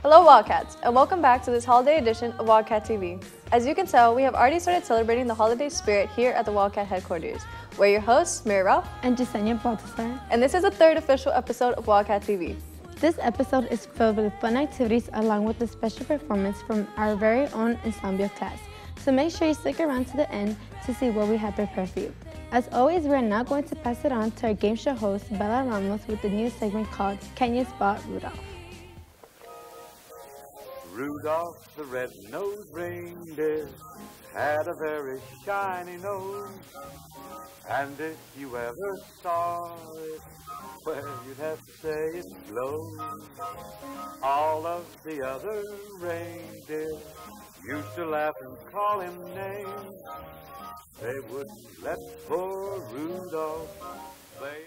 Hello Wildcats, and welcome back to this holiday edition of Wildcat TV. As you can tell, we have already started celebrating the holiday spirit here at the Wildcat headquarters. We're your hosts, Mary Ralph and Jasenia Baltasar. And this is the third official episode of Wildcat TV. This episode is filled with fun activities along with a special performance from our very own ensemble class. So make sure you stick around to the end to see what we have prepared for you. As always, we are now going to pass it on to our game show host, Bella Ramos, with the new segment called Can You Spot Rudolph? Rudolph the red-nosed reindeer had a very shiny nose, and if you ever saw it, well, you'd have to say it glows. All of the other reindeer used to laugh and call him names. They wouldn't let poor Rudolph play.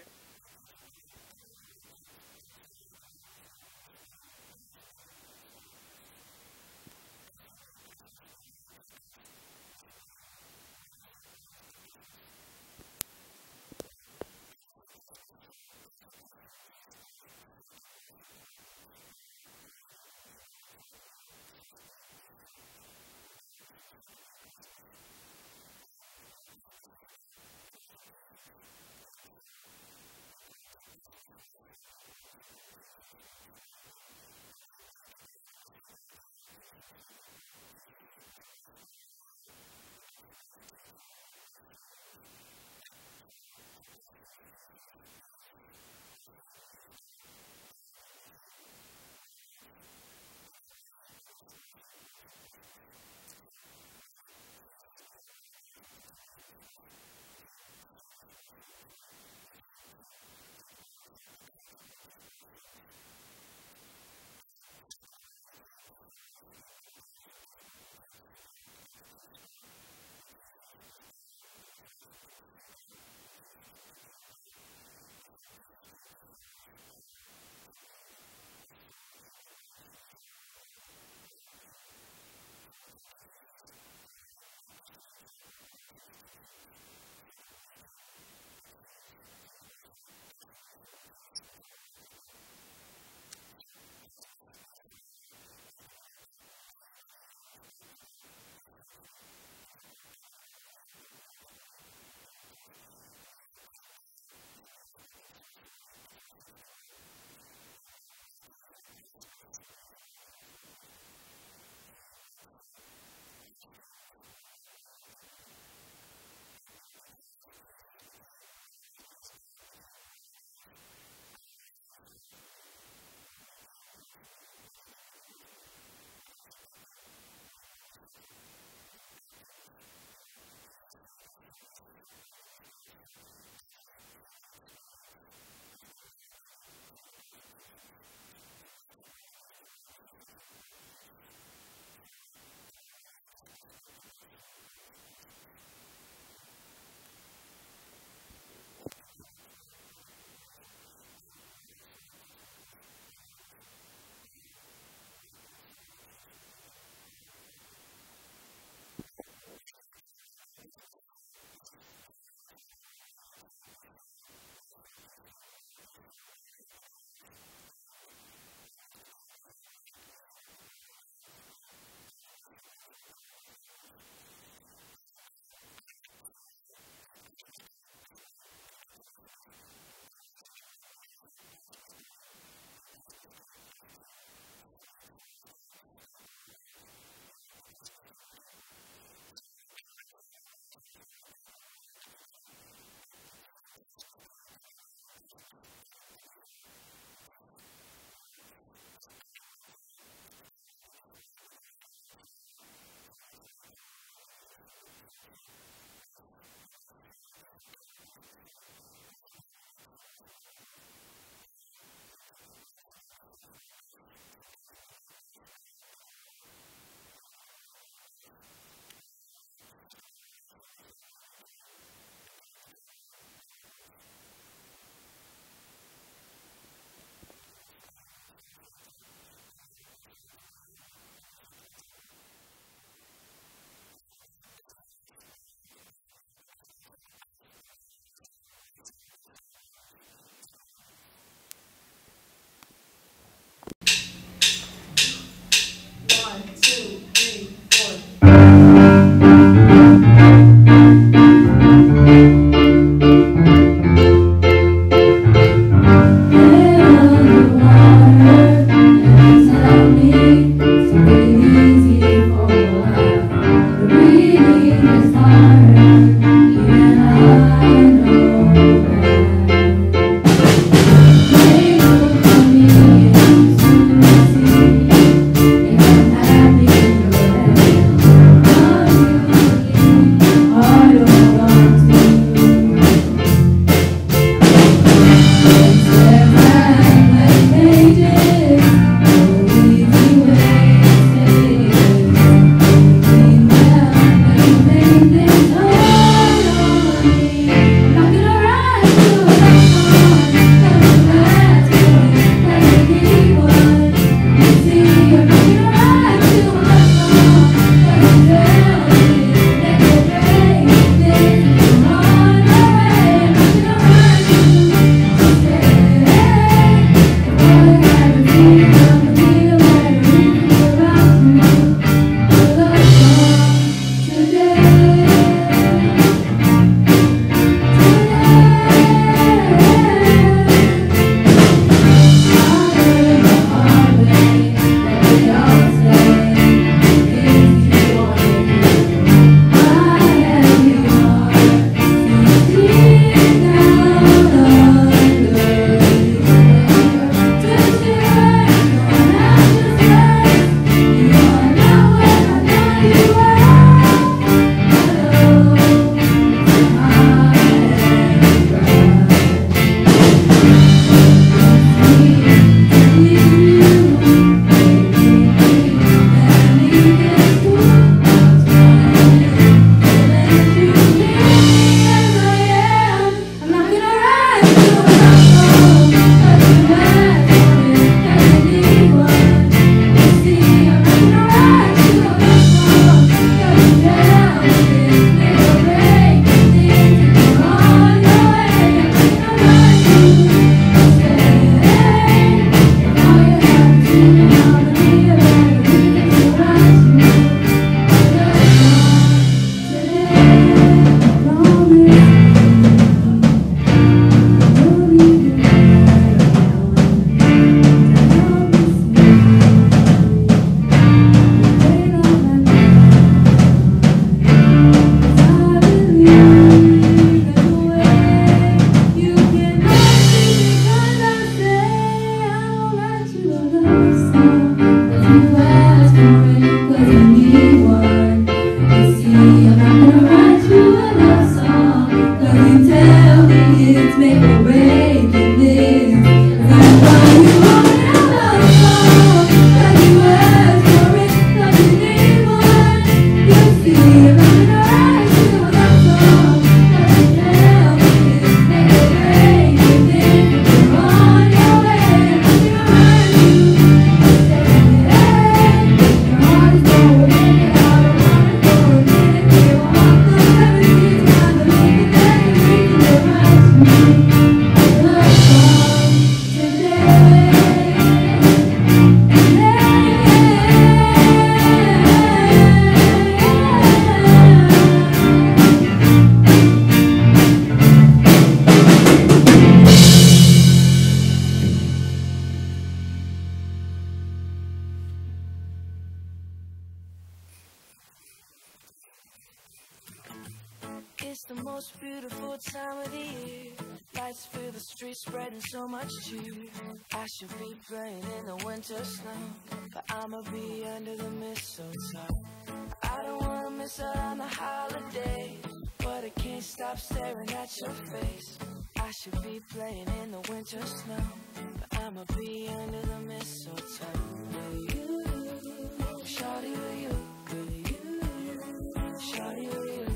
It's the most beautiful time of the year. Lights fill the streets, spreading so much cheer. I should be playing in the winter snow, but I'ma be under the mistletoe. I don't wanna miss out on the holidays, but I can't stop staring at your face. I should be playing in the winter snow, but I'ma be under the mistletoe. With you, shawty with you, with you, shawty with you.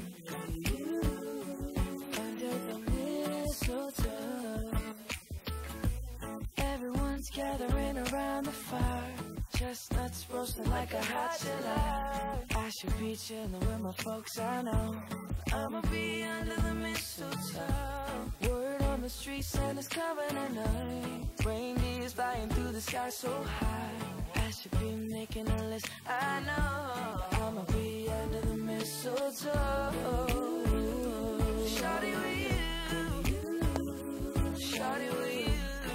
Everyone's gathering around the fire, chestnuts roasting like a hot July. I should be chilling with my folks, I know. I'ma be under the mistletoe. Word on the street, Santa's coming tonight. Reindeer's flying through the sky so high. I should be making a list, I know. I'ma be under the mistletoe. Shawty with you, shawty with you.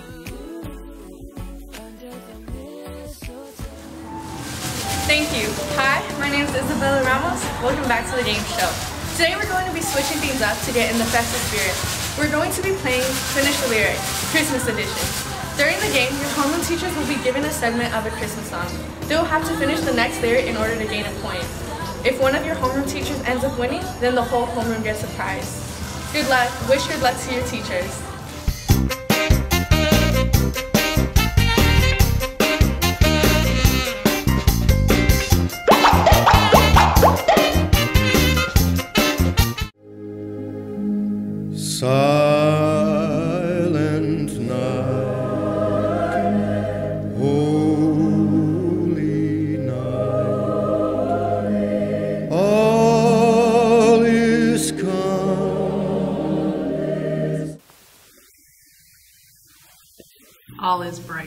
Thank you. Hi, my name is Isabella Ramos. Welcome back to the game show. Today we're going to be switching things up to get in the festive spirit. We're going to be playing Finish the Lyric, Christmas edition. During the game, your homeroom teachers will be given a segment of a Christmas song. They will have to finish the next lyric in order to gain a point. If one of your homeroom teachers ends up winning, then the whole homeroom gets a prize. Good luck. Wish good luck to your teachers. Silent night, holy night, all is calm. All is bright.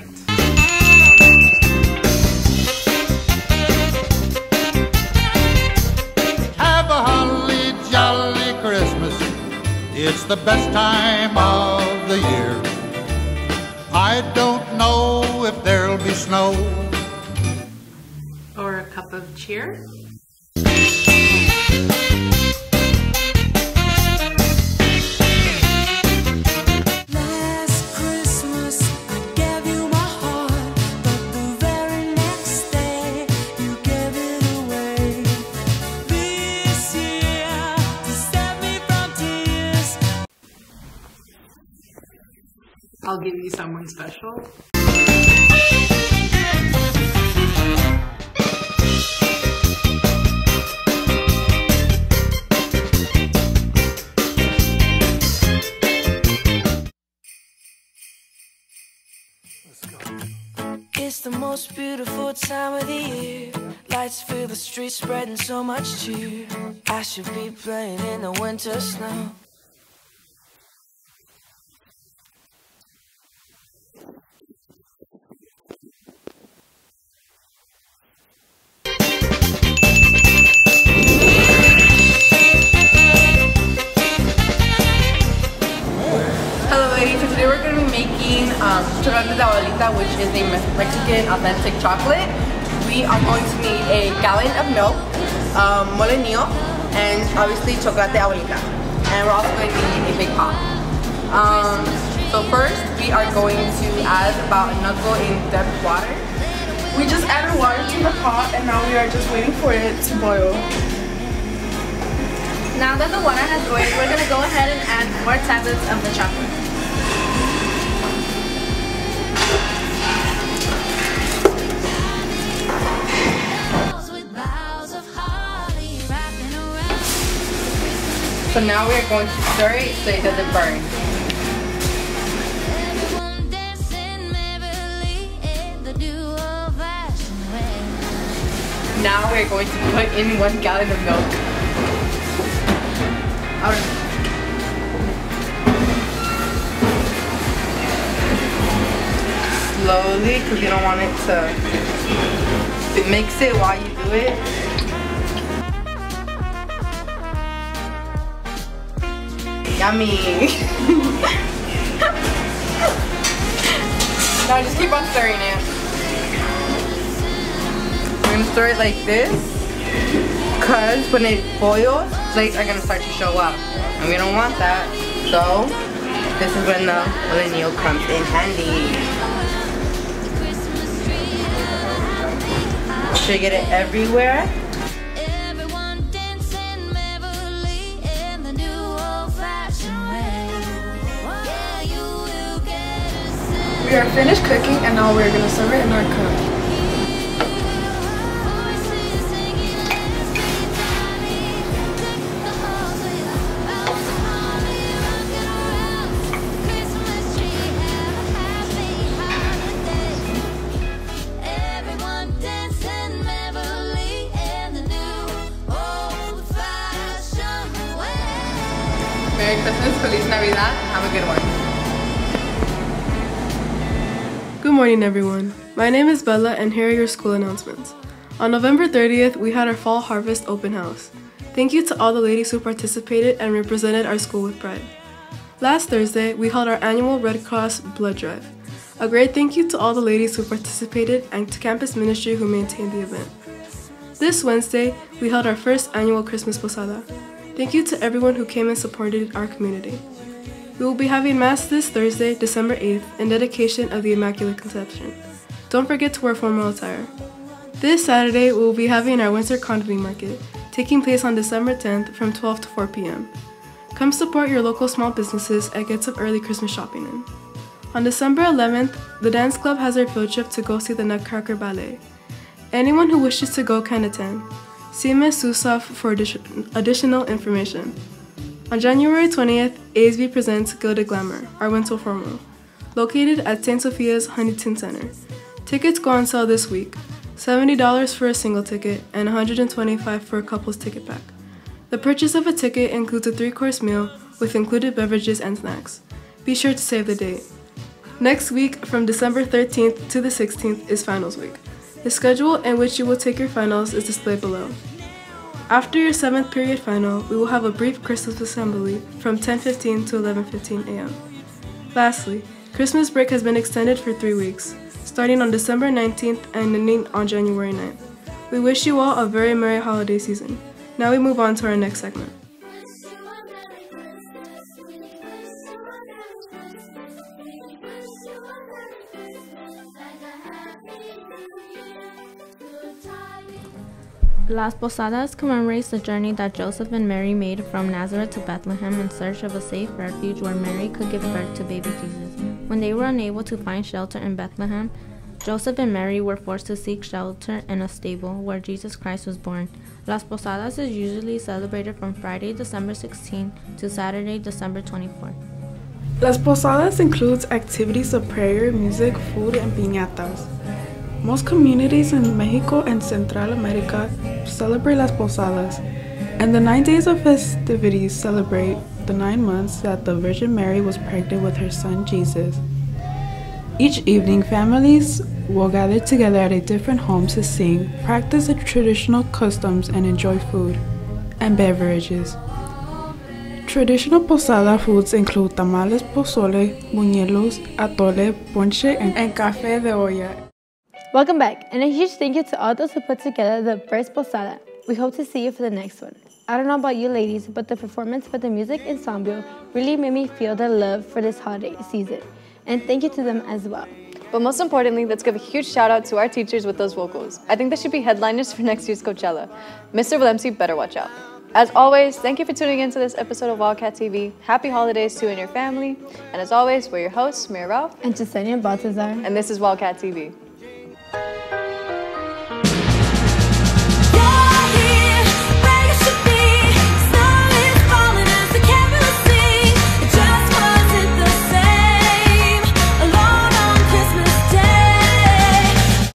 Have a holly jolly Christmas. It's the best time of the year. I don't know if there'll be snow Or a cup of cheer. Last Christmas I gave you my heart, but the very next day you gave it away. This year to save me from tears. I'll give you someone special. It's the most beautiful time of the year. Lights fill the streets, spreading so much cheer. I should be playing in the winter snow. Hello ladies, so today we're going to be making chocolate de abuelita, which is a Mexican authentic chocolate. We are going to need a gallon of milk, molenillo, and obviously chocolate de abuelita. And we're also going to need a big pot. So first we are going to add about a knuckle in depth water. We just added water to the pot and now we are just waiting for it to boil. Now that the water has boiled, we're going to go ahead and add more tablets of the chocolate. So now we're going to stir it so it doesn't burn. Now we're going to put in 1 gallon of milk. Slowly, because you don't want it to mix it while you do it. Yummy. Now just keep on stirring it. We're gonna stir it like this, because when it boils, plates are gonna start to show up, and we don't want that. So this is when the millennial comes in handy. Should I get it everywhere? We are finished cooking and now we're gonna serve it in our cup. Merry Christmas, Feliz Navidad, and have a good one. Good morning, everyone. My name is Bella, and here are your school announcements. On November 30th, we had our Fall Harvest Open House. Thank you to all the ladies who participated and represented our school with pride. Last Thursday, we held our annual Red Cross Blood Drive. A great thank you to all the ladies who participated and to campus ministry who maintained the event. This Wednesday, we held our first annual Christmas Posada. Thank you to everyone who came and supported our community. We will be having Mass this Thursday, December 8th, in dedication of the Immaculate Conception. Don't forget to wear formal attire. This Saturday, we will be having our Winter Conaty Market, taking place on December 10th from 12 to 4 p.m. Come support your local small businesses and get some early Christmas shopping in. On December 11th, the dance club has their field trip to go see the Nutcracker Ballet. Anyone who wishes to go can attend. See Ms. Susaf for additional information. On January 20th, ASB presents Gilded Glamour, our winter formal, located at St. Sophia's Huntington Center. Tickets go on sale this week, $70 for a single ticket and $125 for a couple's ticket pack. The purchase of a ticket includes a 3-course meal with included beverages and snacks. Be sure to save the date. Next week, from December 13th to the 16th, is Finals Week. The schedule in which you will take your finals is displayed below. After your 7th period final, we will have a brief Christmas assembly from 10:15 to 11:15 a.m. Lastly, Christmas break has been extended for 3 weeks, starting on December 19th and ending on January 9th. We wish you all a very merry holiday season. Now we move on to our next segment. Las Posadas commemorates the journey that Joseph and Mary made from Nazareth to Bethlehem in search of a safe refuge where Mary could give birth to baby Jesus. When they were unable to find shelter in Bethlehem, Joseph and Mary were forced to seek shelter in a stable where Jesus Christ was born. Las Posadas is usually celebrated from Friday, December 16 to Saturday, December 24. Las Posadas includes activities of prayer, music, food, and piñatas. Most communities in Mexico and Central America celebrate Las Posadas, and the 9 days of festivities celebrate the 9 months that the Virgin Mary was pregnant with her son Jesus. Each evening, families will gather together at a different home to sing, practice the traditional customs, and enjoy food and beverages. Traditional posada foods include tamales, pozole, buñuelos, atole, ponche, and café de olla. Welcome back, and a huge thank you to all those who put together the first Posada. We hope to see you for the next one. I don't know about you ladies, but the performance by the music ensemble really made me feel the love for this holiday season. And thank you to them as well. But most importantly, let's give a huge shout out to our teachers with those vocals. I think they should be headliners for next year's Coachella. Mr. Valemsi better watch out. As always, thank you for tuning in to this episode of Wildcat TV. Happy holidays to you and your family. And as always, we're your hosts, Mira Ralph and Jasenia Baltazar. And this is Wildcat TV.